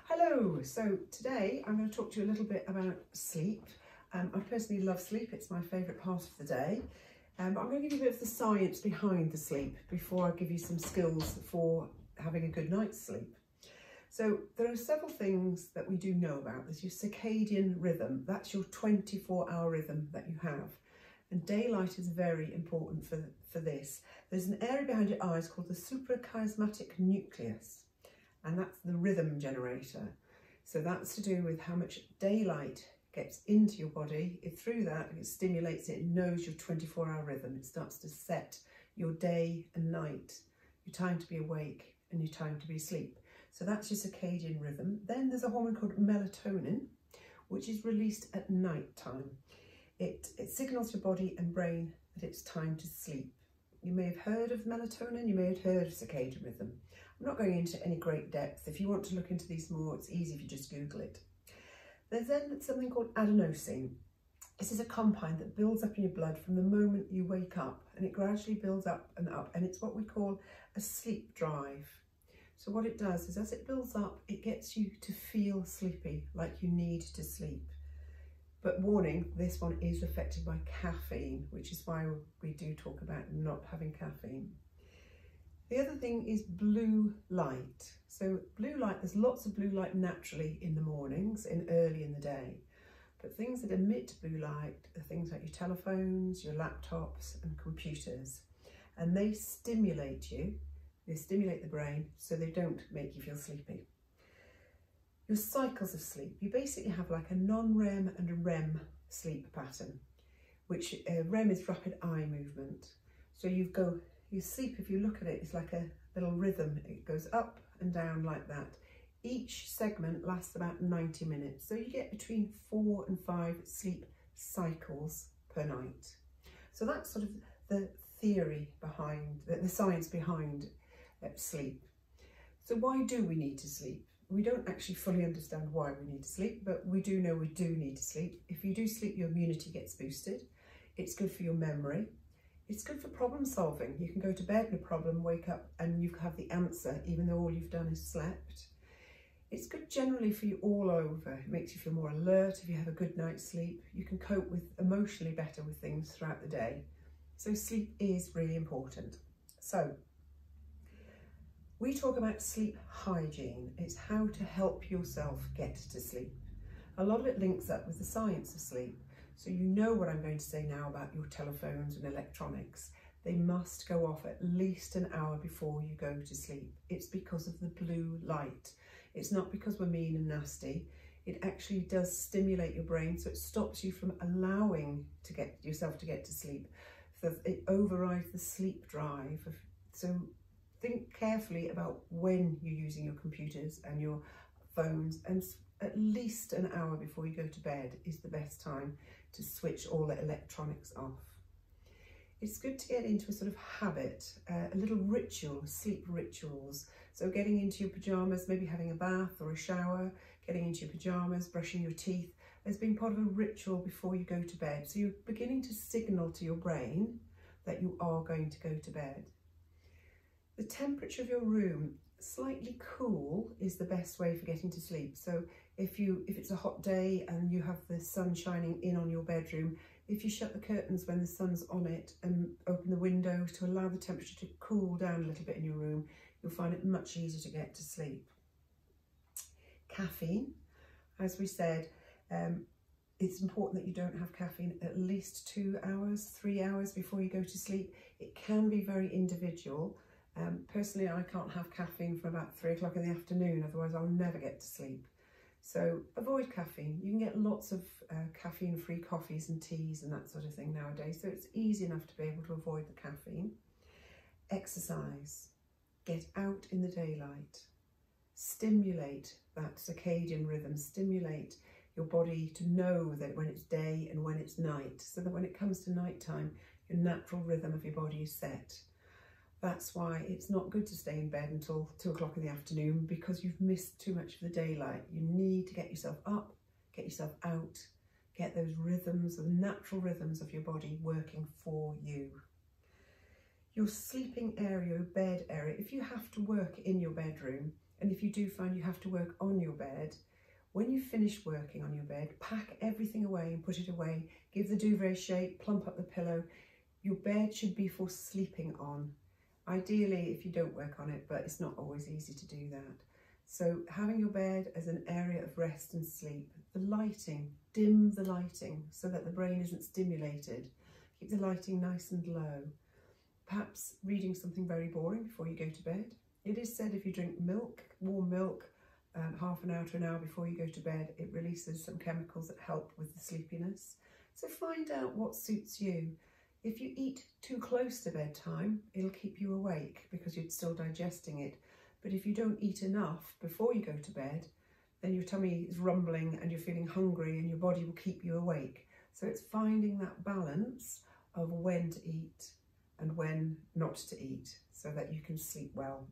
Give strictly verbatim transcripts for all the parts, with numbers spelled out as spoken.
Hello, so today I'm going to talk to you a little bit about sleep. Um, I personally love sleep, it's my favourite part of the day. Um, but I'm going to give you a bit of the science behind the sleep before I give you some skills for having a good night's sleep. So there are several things that we do know about. There's your circadian rhythm, that's your twenty-four hour rhythm that you have. And daylight is very important for, for this. There's an area behind your eyes called the suprachiasmatic nucleus. And that's the rhythm generator. So that's to do with how much daylight gets into your body. If through that, it stimulates it, it knows your twenty-four hour rhythm. It starts to set your day and night, your time to be awake and your time to be asleep. So that's your circadian rhythm. Then there's a hormone called melatonin, which is released at night time. It, it signals your body and brain that it's time to sleep. You may have heard of melatonin, you may have heard of circadian rhythm. I'm not going into any great depth. If you want to look into these more, it's easy if you just Google it. There's then something called adenosine. This is a compound that builds up in your blood from the moment you wake up, and it gradually builds up and up, and it's what we call a sleep drive. So what it does is as it builds up, it gets you to feel sleepy, like you need to sleep. But warning, this one is affected by caffeine, which is why we do talk about not having caffeine. The other thing is blue light. So blue light, there's lots of blue light naturally in the mornings and early in the day. But things that emit blue light are things like your telephones, your laptops and computers. And they stimulate you, they stimulate the brain so they don't make you feel sleepy. Your cycles of sleep, you basically have like a non-REM and a REM sleep pattern, which uh, REM is rapid eye movement. So you go, you sleep, if you look at it, it's like a little rhythm. It goes up and down like that. Each segment lasts about ninety minutes. So you get between four and five sleep cycles per night. So that's sort of the theory behind, the, the science behind uh, sleep. So why do we need to sleep? We don't actually fully understand why we need to sleep, but we do know we do need to sleep. If you do sleep, your immunity gets boosted. It's good for your memory. It's good for problem solving. You can go to bed with a problem, wake up and you have the answer, even though all you've done is slept. It's good generally for you all over. It makes you feel more alert if you have a good night's sleep. You can cope with emotionally better with things throughout the day. So sleep is really important. So we talk about sleep hygiene. It's how to help yourself get to sleep. A lot of it links up with the science of sleep. So you know what I'm going to say now about your telephones and electronics. They must go off at least an hour before you go to sleep. It's because of the blue light. It's not because we're mean and nasty. It actually does stimulate your brain, so it stops you from allowing to get yourself to get to sleep. So it overrides the sleep drive. So think carefully about when you're using your computers and your phones, and at least an hour before you go to bed is the best time to switch all the electronics off. It's good to get into a sort of habit, uh, a little ritual, sleep rituals. So getting into your pyjamas, maybe having a bath or a shower, getting into your pyjamas, brushing your teeth, as being part of a ritual before you go to bed. So you're beginning to signal to your brain that you are going to go to bed. The temperature of your room, slightly cool is the best way for getting to sleep. So if you if it's a hot day and you have the sun shining in on your bedroom, if you shut the curtains when the sun's on it and open the windows to allow the temperature to cool down a little bit in your room, you'll find it much easier to get to sleep. Caffeine, as we said, um, it's important that you don't have caffeine at least two hours, three hours before you go to sleep. It can be very individual. Um, personally, I can't have caffeine from about three o'clock in the afternoon, otherwise I'll never get to sleep. So avoid caffeine. You can get lots of uh, caffeine-free coffees and teas and that sort of thing nowadays, so it's easy enough to be able to avoid the caffeine. Exercise. Get out in the daylight. Stimulate that circadian rhythm. Stimulate your body to know that when it's day and when it's night, so that when it comes to night time, your natural rhythm of your body is set. That's why it's not good to stay in bed until two o'clock in the afternoon, because you've missed too much of the daylight. You need to get yourself up, get yourself out, get those rhythms, the natural rhythms of your body working for you. Your sleeping area, your bed area, if you have to work in your bedroom, And if you do find you have to work on your bed, when you finish working on your bed, pack everything away and put it away. Give the duvet a shake, plump up the pillow. Your bed should be for sleeping on. Ideally, if you don't work on it, but it's not always easy to do that. So having your bed as an area of rest and sleep. The lighting, dim the lighting so that the brain isn't stimulated. Keep the lighting nice and low. Perhaps reading something very boring before you go to bed. It is said if you drink milk, warm milk, um, half an hour to an hour before you go to bed, it releases some chemicals that help with the sleepiness. So find out what suits you. If you eat too close to bedtime, it'll keep you awake because you're still digesting it. But if you don't eat enough before you go to bed, then your tummy is rumbling and you're feeling hungry and your body will keep you awake. So it's finding that balance of when to eat and when not to eat so that you can sleep well.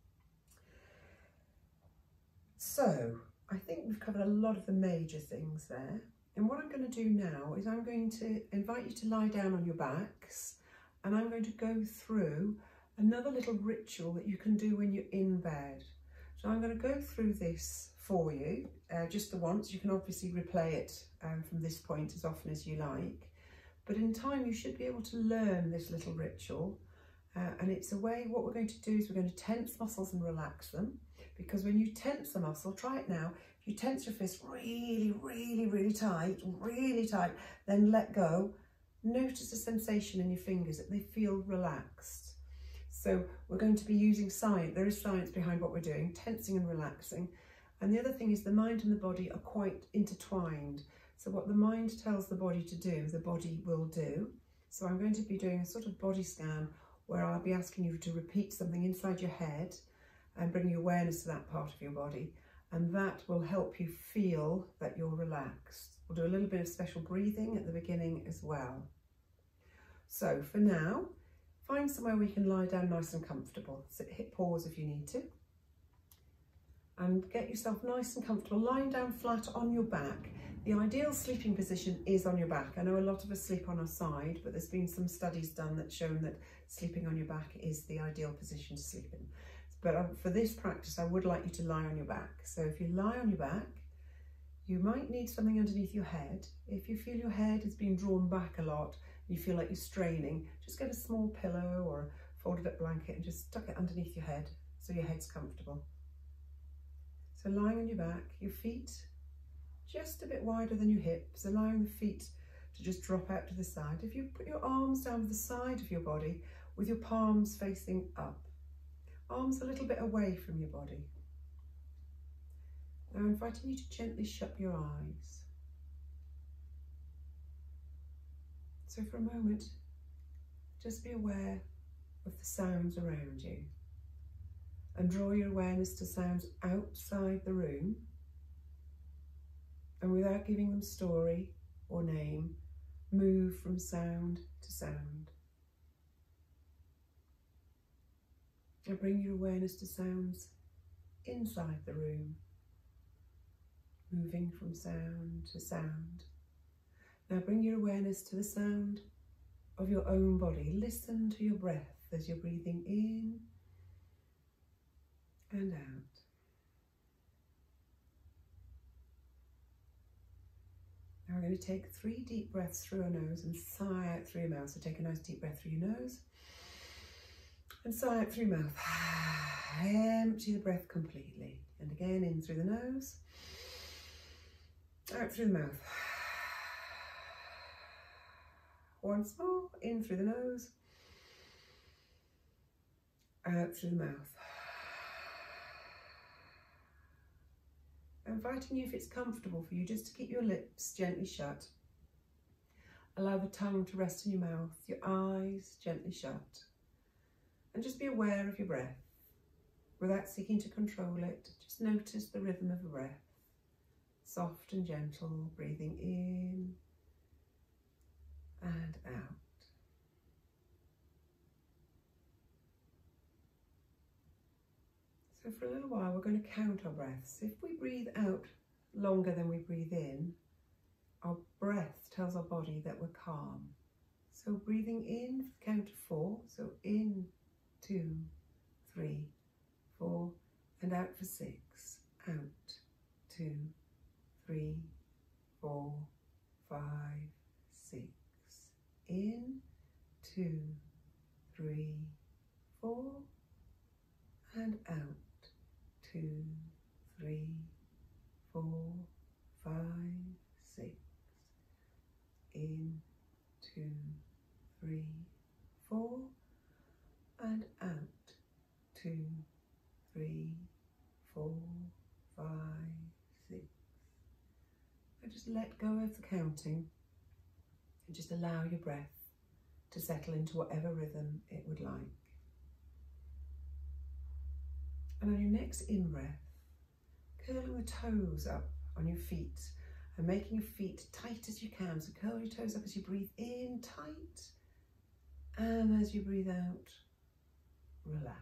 So I think we've covered a lot of the major things there. And what I'm going to do now is I'm going to invite you to lie down on your backs, and I'm going to go through another little ritual that you can do when you're in bed. So I'm going to go through this for you uh, just the once. You can obviously replay it um, from this point as often as you like. But in time you should be able to learn this little ritual. Uh, and it's a way, what we're going to do is we're going to tense muscles and relax them. Because when you tense a muscle, try it now, if you tense your fist really, really, really tight, really tight, then let go. Notice the sensation in your fingers, that they feel relaxed. So we're going to be using science, there is science behind what we're doing, tensing and relaxing. And the other thing is the mind and the body are quite intertwined. So what the mind tells the body to do, the body will do. So I'm going to be doing a sort of body scan where I'll be asking you to repeat something inside your head and bring your awareness to that part of your body. And that will help you feel that you're relaxed. We'll do a little bit of special breathing at the beginning as well. So for now, find somewhere where you can lie down nice and comfortable. So hit pause if you need to. And get yourself nice and comfortable, lying down flat on your back. The ideal sleeping position is on your back. I know a lot of us sleep on our side, but there's been some studies done that show that sleeping on your back is the ideal position to sleep in. But um, for this practice, I would like you to lie on your back. So if you lie on your back, you might need something underneath your head. If you feel your head is being drawn back a lot, you feel like you're straining, just get a small pillow or a folded up blanket and just tuck it underneath your head so your head's comfortable. So lying on your back, your feet just a bit wider than your hips, allowing the feet to just drop out to the side. If you put your arms down to the side of your body with your palms facing up, arms a little bit away from your body. Now I'm inviting you to gently shut your eyes. So for a moment, just be aware of the sounds around you and draw your awareness to sounds outside the room, and without giving them story or name, move from sound to sound. And bring your awareness to sounds inside the room, moving from sound to sound. Now bring your awareness to the sound of your own body. Listen to your breath as you're breathing in and out. Now we're going to take three deep breaths through our nose and sigh out through your mouth. So take a nice deep breath through your nose and sigh out through your mouth. Empty the breath completely. And again, in through the nose, out through the mouth. Once more, in through the nose, out through the mouth. I'm inviting you, if it's comfortable for you, just to keep your lips gently shut. Allow the tongue to rest in your mouth, your eyes gently shut. And just be aware of your breath. Without seeking to control it, just notice the rhythm of the breath. Soft and gentle, breathing in and out. So for a little while we're going to count our breaths. If we breathe out longer than we breathe in, our breath tells our body that we're calm. So breathing in for the count of four, so in, two, three, four, and out for six. Out, two, three, four, five, six. In, two, three, four, and out, two, three, four, five, six. In, two, three, four, and out, two, three, four, five, six. And just let go of the counting and just allow your breath to settle into whatever rhythm it would like. And on your next in-breath, curling the toes up on your feet and making your feet tight as you can. So curl your toes up as you breathe in, tight, and as you breathe out, relax.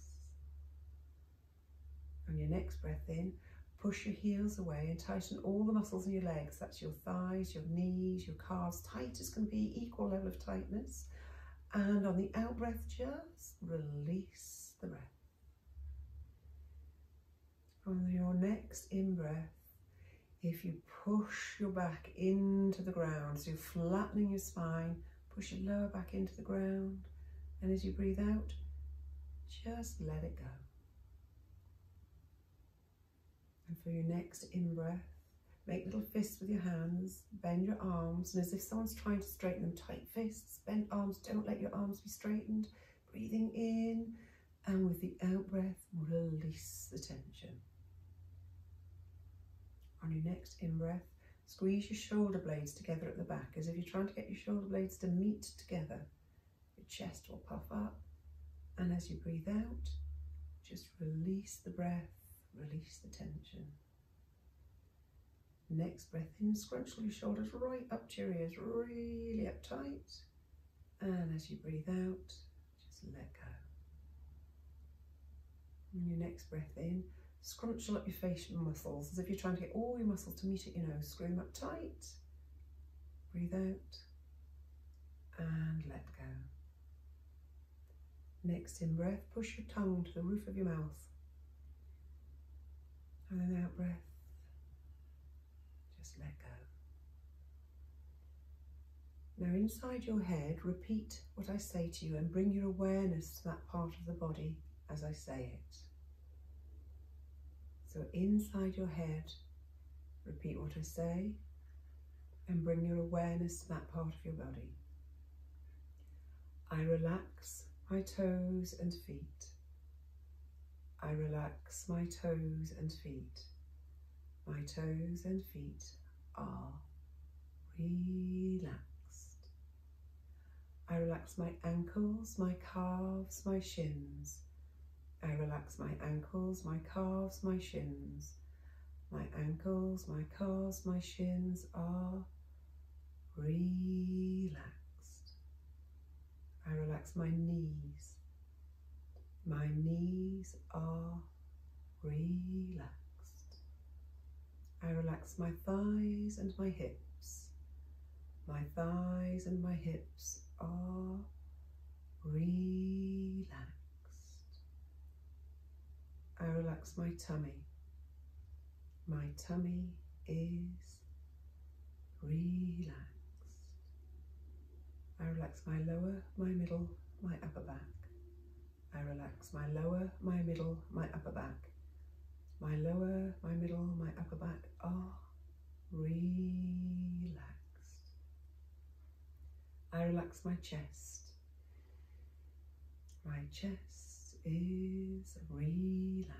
On your next breath in, push your heels away and tighten all the muscles in your legs. That's your thighs, your knees, your calves, tight as can be, equal level of tightness. And on the out breath, just release the breath. On your next in-breath, if you push your back into the ground, so you're flattening your spine, push your lower back into the ground, and as you breathe out, just let it go. And for your next in-breath, make little fists with your hands, bend your arms, and as if someone's trying to straighten them, tight fists, bent arms, don't let your arms be straightened. Breathing in, and with the out-breath, release the tension. On your next in-breath, squeeze your shoulder blades together at the back, as if you're trying to get your shoulder blades to meet together. Your chest will puff up, and as you breathe out, just release the breath, release the tension. Next breath in, scrunch your shoulders right up to your ears, really uptight, and as you breathe out, just let go. And your next breath in, scrunch up your facial muscles as if you're trying to get all your muscles to meet at your nose. Screw them up tight. Breathe out and let go. Next in breath, push your tongue to the roof of your mouth. And then out breath, just let go. Now inside your head, repeat what I say to you and bring your awareness to that part of the body as I say it. So inside your head, repeat what I say and bring your awareness to that part of your body. I relax my toes and feet. I relax my toes and feet. My toes and feet are relaxed. I relax my ankles, my calves, my shins. I relax my ankles, my calves, my shins. My ankles, my calves, my shins are relaxed. I relax my knees. My knees are relaxed. I relax my thighs and my hips. My thighs and my hips are relaxed. I relax my tummy. My tummy is relaxed. I relax my lower, my middle, my upper back. I relax my lower, my middle, my upper back. My lower, my middle, my upper back are relaxed. I relax my chest. My chest is relaxed.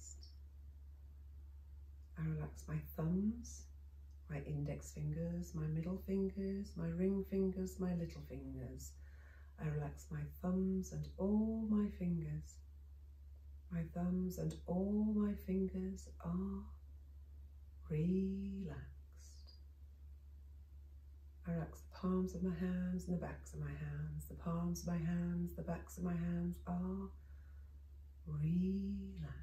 I relax my thumbs, my index fingers, my middle fingers, my ring fingers, my little fingers. I relax my thumbs and all my fingers. My thumbs and all my fingers are relaxed. I relax the palms of my hands and the backs of my hands. The palms of my hands, the backs of my hands are relaxed.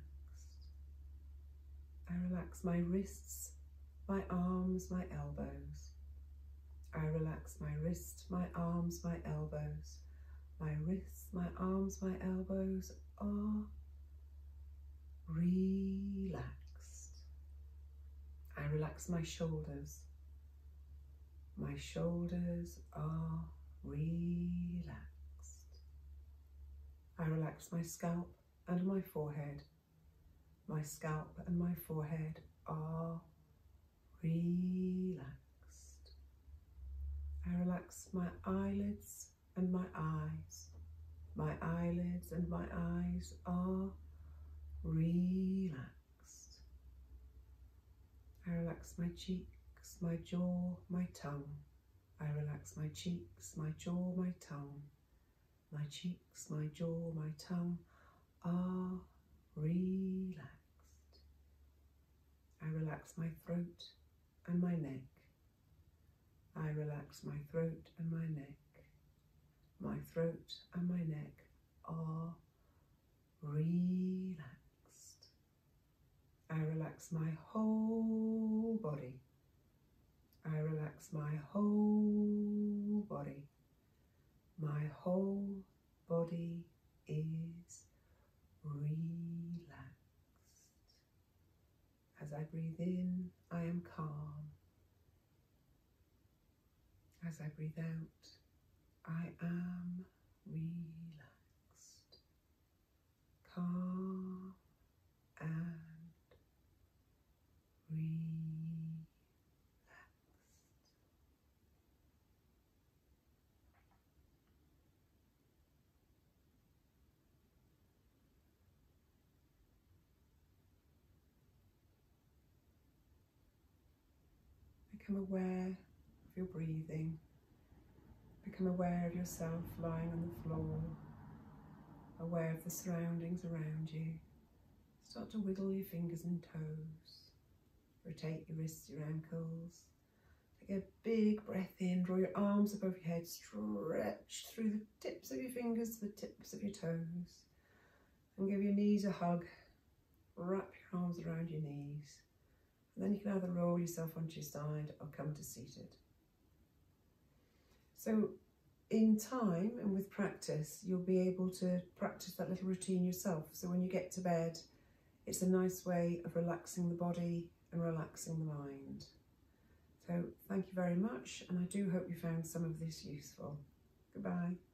I relax my wrists, my arms, my elbows. I relax my wrist, my arms, my elbows. My wrists, my arms, my elbows are relaxed. I relax my shoulders. My shoulders are relaxed. I relax my scalp and my forehead. My scalp and my forehead are relaxed. I relax my eyelids and my eyes. My eyelids and my eyes are relaxed. I relax my cheeks, my jaw, my tongue. I relax my cheeks, my jaw, my tongue. My cheeks, my jaw, my tongue are relaxed. I relax my throat and my neck. I relax my throat and my neck. My throat and my neck are relaxed. I relax my whole body. I relax my whole body. My whole body is relaxed. As I breathe in, I am calm. As I breathe out, I am relaxed, calm and relaxed. Become aware of your breathing. Become aware of yourself lying on the floor, aware of the surroundings around you. Start to wiggle your fingers and toes. Rotate your wrists, your ankles. Take a big breath in, draw your arms above your head, stretch through the tips of your fingers to the tips of your toes. And give your knees a hug. Wrap your arms around your knees. And then you can either roll yourself onto your side or come to seated. So in time and with practice, you'll be able to practice that little routine yourself. So when you get to bed, it's a nice way of relaxing the body and relaxing the mind. So thank you very much, and I do hope you found some of this useful. Goodbye.